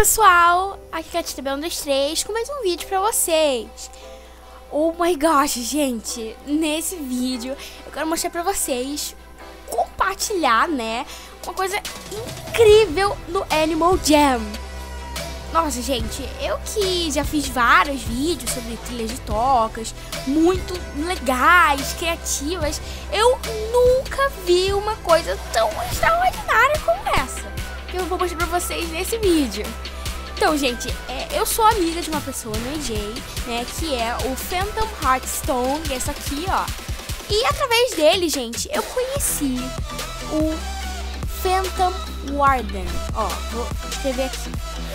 pessoal, aqui é a TTB123 com mais um vídeo pra vocês. Oh my gosh, gente, nesse vídeo eu quero mostrar pra vocês, compartilhar, né, uma coisa incrível no Animal Jam. Nossa, gente, eu que já fiz vários vídeos sobre trilhas de tocas, muito legais, criativas, eu nunca vi uma coisa tão extraordinária como essa, que eu vou mostrar pra vocês nesse vídeo. Então, gente, eu sou amiga de uma pessoa no EJ, né, que é o Phantom Hearthstone, esse aqui, ó. E através dele, gente, eu conheci o Phantom Warden. Ó, vou escrever aqui.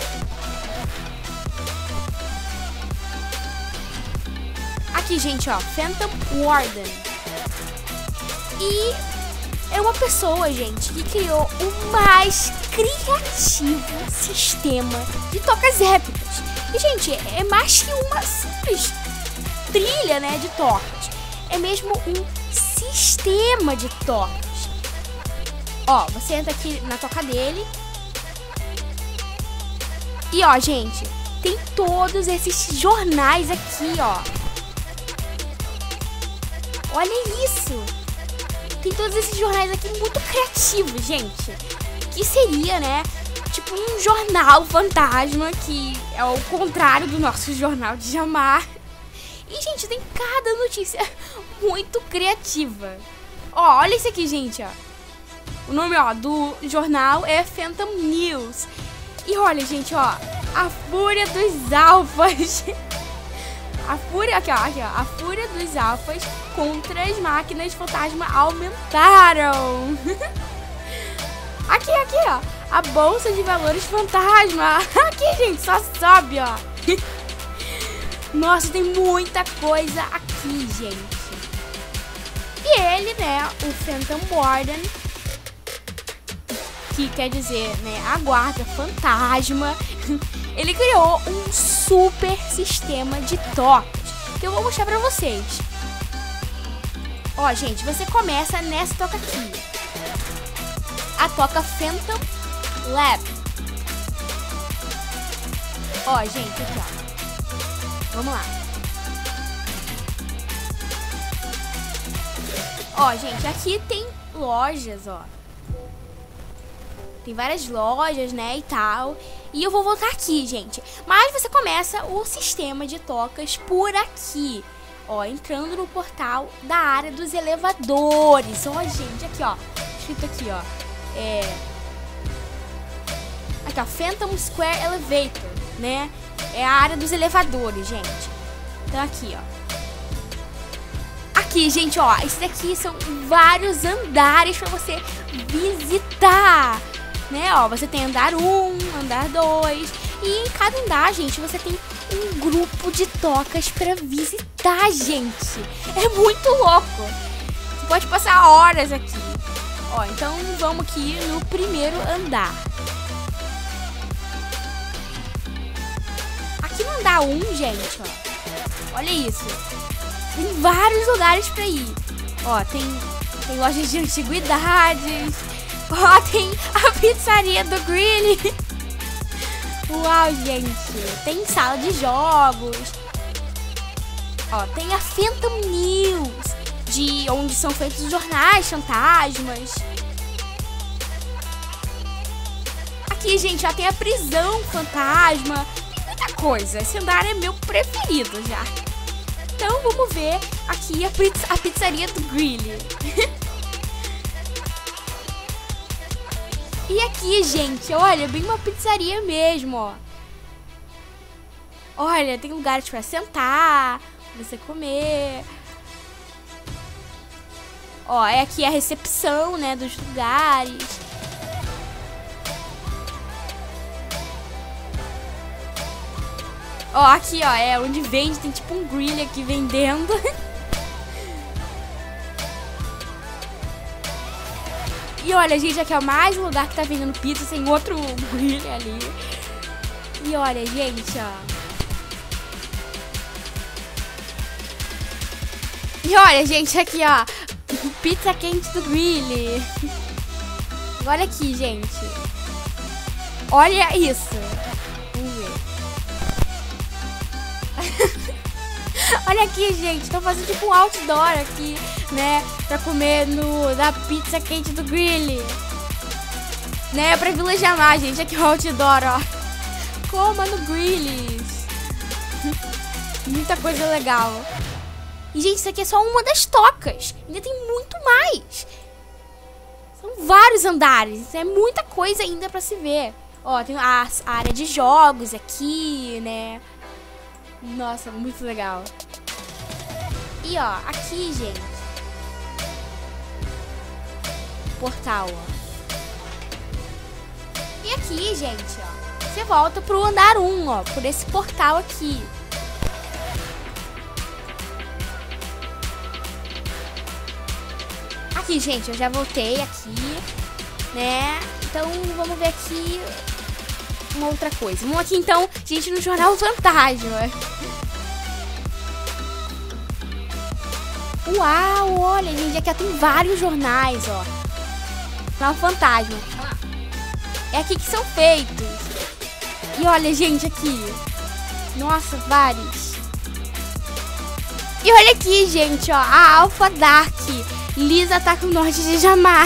Aqui, gente, ó, Phantom Warden. E é uma pessoa, gente, que criou o mais criativo sistema de tocas épicas. E, gente, é mais que uma simples trilha, né, de tocas. É mesmo um sistema de tocas. Ó, você entra aqui na toca dele. E, ó, gente, tem todos esses jornais aqui, ó. Olha isso! Tem todos esses jornais aqui muito criativos, gente. Que seria, né, tipo um jornal fantasma, que é o contrário do nosso jornal de Jamar. E, gente, tem cada notícia muito criativa. Ó, olha isso aqui, gente, ó. O nome, ó, do jornal é Phantom News. E olha, gente, ó, a fúria dos alfas. A fúria, aqui, ó, a fúria dos alfas contra as máquinas fantasma aumentaram. Aqui, ó, a bolsa de valores fantasma. Aqui, gente, só sobe, ó. Nossa, tem muita coisa aqui, gente. E ele, né, o Phantom Warden, que quer dizer, né, a guarda fantasma, ele criou um super sistema de tocas que eu vou mostrar pra vocês. Ó, gente, você começa nessa toca aqui, a toca Phantom Lab. Ó, gente, aqui, ó. Vamos lá. Ó, gente, aqui tem lojas, ó. Tem várias lojas, né, e tal. E eu vou voltar aqui, gente. Mas você começa o sistema de tocas por aqui. Ó, entrando no portal da área dos elevadores. Ó, gente, aqui, ó. Escrito aqui, ó. Aqui, ó. Phantom Square Elevator, né? É a área dos elevadores, gente. Então, aqui, ó. Aqui, gente, ó. Esse daqui são vários andares pra você visitar, né? Ó, você tem andar 1, andar 2. E em cada andar, gente, você tem um grupo de tocas pra visitar, gente. É muito louco. Você pode passar horas aqui. Ó, então vamos aqui no primeiro andar. Aqui no andar 1, gente, ó. Olha isso. Tem vários lugares pra ir. Ó, tem lojas de antiguidades. Ó, tem a pizzaria do Greely. Uau, gente. Tem sala de jogos. Ó, tem a Phantom News, de onde são feitos os jornais fantasmas. Aqui, gente, já tem a prisão fantasma. Tem muita coisa. Esse andar é meu preferido já. Então, vamos ver aqui a pizzaria do Greely. E aqui, gente, olha, bem uma pizzaria mesmo, ó. Olha, tem lugares pra sentar, pra você comer. Ó, é aqui a recepção, né, dos lugares. Ó, aqui, ó, é onde vende, tem tipo um grill aqui vendendo. E olha, gente, aqui é mais um lugar que tá vendendo pizza, sem outro grill ali. E olha, gente, ó. E olha, gente, aqui, ó. Pizza quente do Greely. Olha aqui, gente. Olha isso. Olha aqui, gente. Estão fazendo tipo um outdoor aqui, né? Pra comer da pizza quente do Grill. Né? Pra vilejar, gente. Aqui o outdoor, ó. Coma no Grill. Muita coisa legal. E, gente, isso aqui é só uma das tocas. Ainda tem muito mais. São vários andares. É muita coisa ainda pra se ver. Ó, tem a área de jogos aqui, né? Nossa, muito legal. E, ó, aqui, gente. Portal, ó. E aqui, gente, ó. Você volta pro andar 1, ó. Por esse portal aqui. Aqui, gente, eu já voltei aqui, né? Então, vamos ver aqui uma outra coisa. Vamos aqui, então, gente, no Jornal Fantasma. Uau, olha, gente, aqui tem vários jornais, ó. Jornal Fantasma. É aqui que são feitos. E olha, gente, aqui. Nossa, vários. E olha aqui, gente, ó, a Alpha Dark. Lisa ataca o norte de Jamar.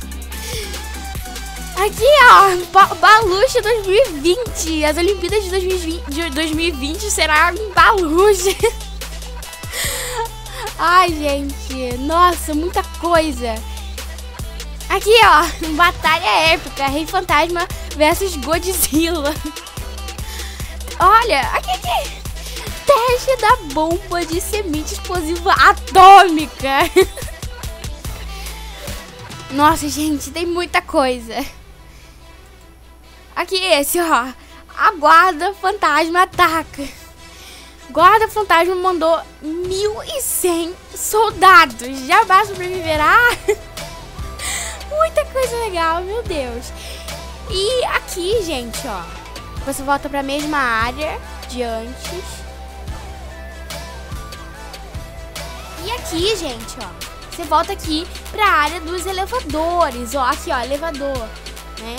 Aqui, ó, Baluche 2020. As Olimpíadas de 2020 será em Baluche. Ai, gente. Nossa, muita coisa. Aqui, ó, batalha épica. Rei Fantasma versus Godzilla. Olha, aqui. Teste da bomba de semente explosiva atômica. Nossa, gente, tem muita coisa. Aqui esse, ó. A Guarda Fantasma ataca. Guarda Fantasma mandou 1.100 soldados. Já sobreviverá? Muita coisa legal, meu Deus. E aqui, gente, ó. Você volta pra mesma área de antes. E aqui, gente, ó. Você volta aqui pra área dos elevadores. Ó, aqui, ó, elevador, né?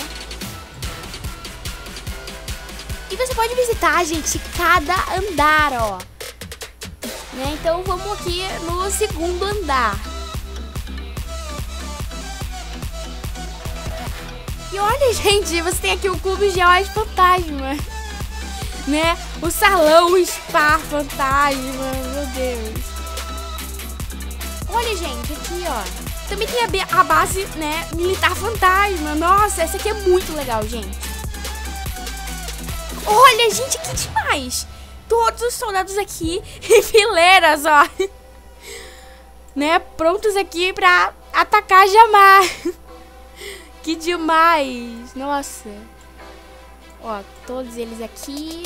E você pode visitar, gente, cada andar, ó. Né? Então, vamos aqui no segundo andar. E olha, gente, você tem aqui o Clube Geoide Fantasma. Né? O Salão Spa Fantasma, meu Deus. Olha, gente, aqui, ó. Também tem a base, né, Militar Fantasma. Nossa, essa aqui é muito legal, gente. Olha, gente, que demais. Todos os soldados aqui em fileiras, ó. Né, prontos aqui pra atacar Jamar. Que demais. Nossa. Ó, todos eles aqui.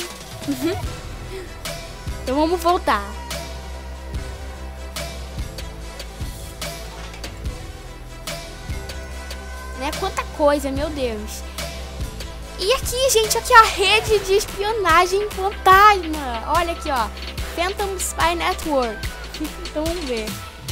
Então vamos voltar. Né? Quanta coisa, meu Deus. E aqui, gente, aqui, ó, rede de espionagem fantasma. Olha aqui, ó, Phantom Spy Network. Então vamos ver.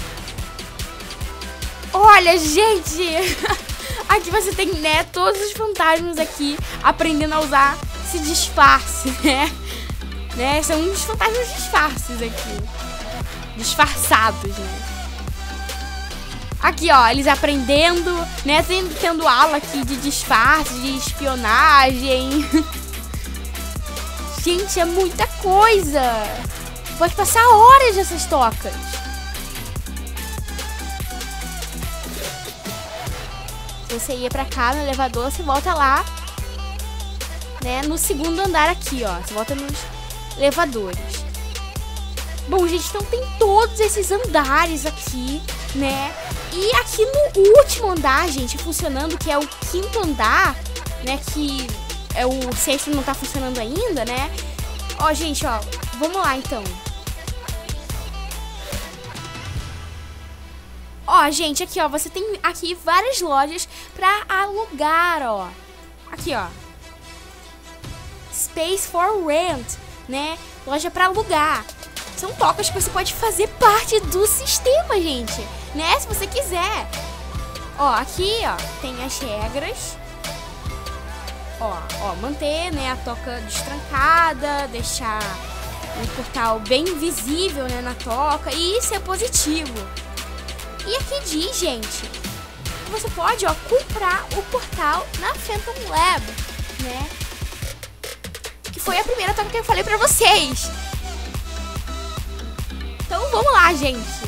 Olha, gente. Aqui você tem, né, todos os fantasmas aqui aprendendo a usar esse disfarce, né? São uns fantasmas disfarces aqui. Disfarçados, né? Aqui, ó, eles aprendendo, né, tendo aula aqui de disfarce, de espionagem. Gente, é muita coisa. Pode passar horas nessas tocas. Se você ia pra cá no elevador, você volta lá, né, no segundo andar aqui, ó. Você volta nos elevadores. Bom, gente, então tem todos esses andares aqui, né? E aqui no último andar, gente, funcionando, que é o quinto andar, né? Que é o sexto não tá funcionando ainda, né? Ó, gente, ó, vamos lá, então. Ó, gente, aqui, ó, você tem aqui várias lojas pra alugar, ó. Aqui, ó. Space for Rent, né? Loja pra alugar. São tocas que você pode fazer parte do sistema, gente, né? Se você quiser. Ó, aqui, ó, tem as regras. Ó, manter, né, a toca destrancada, deixar, um portal bem visível, né, na toca, e isso é positivo. E aqui diz, gente, que você pode, ó, comprar o portal na Phantom Lab, né, que foi a primeira toca que eu falei pra vocês. Então vamos lá, gente.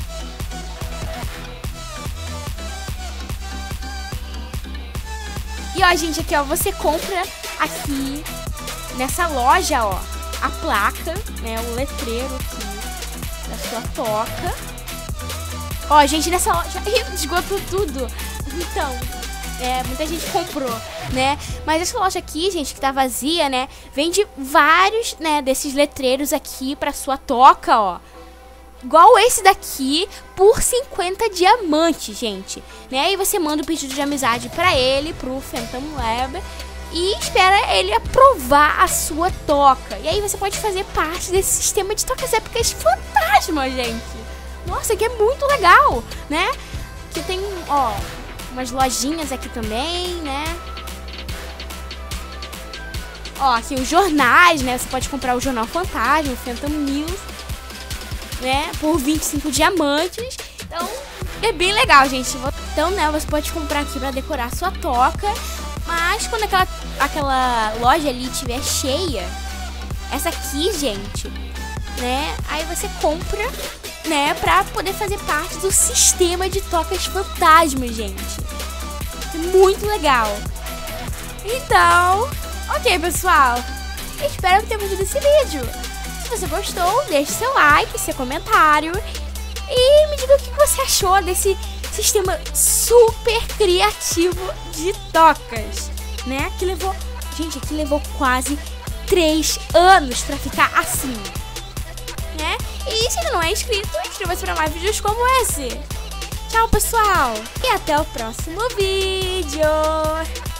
E ó, gente, aqui ó, você compra aqui nessa loja, ó, a placa, né, o letreiro aqui da sua toca. Ó, gente, nessa loja esgotou tudo. Então, muita gente comprou, né? Mas essa loja aqui, gente, que tá vazia, né, vende vários, né, desses letreiros aqui pra sua toca, ó. Igual esse daqui, por 50 diamantes, gente. Né? Aí você manda o pedido de amizade pra ele, pro Phantom Lab, e espera ele aprovar a sua toca. E aí você pode fazer parte desse sistema de tocas épicas fantasmas, gente. Nossa, que é muito legal, né? Aqui tem, ó, umas lojinhas aqui também, né? Ó, aqui os jornais, né? Você pode comprar o Jornal Fantasma, o Phantom News, né, por 25 diamantes. Então, é bem legal, gente. Então, né, você pode comprar aqui pra decorar a sua toca. Mas quando aquela loja ali estiver cheia, essa aqui, gente, né, aí você compra, né, pra poder fazer parte do sistema de tocas fantasmas, gente. É muito legal. Então, ok, pessoal. Espero que tenham gostado desse vídeo. Se você gostou, deixe seu like, seu comentário e me diga o que você achou desse sistema super criativo de tocas, né? Que levou, gente, aqui levou quase 3 anos pra ficar assim, né? E se ainda não é inscrito, inscreva-se para mais vídeos como esse. Tchau, pessoal, e até o próximo vídeo.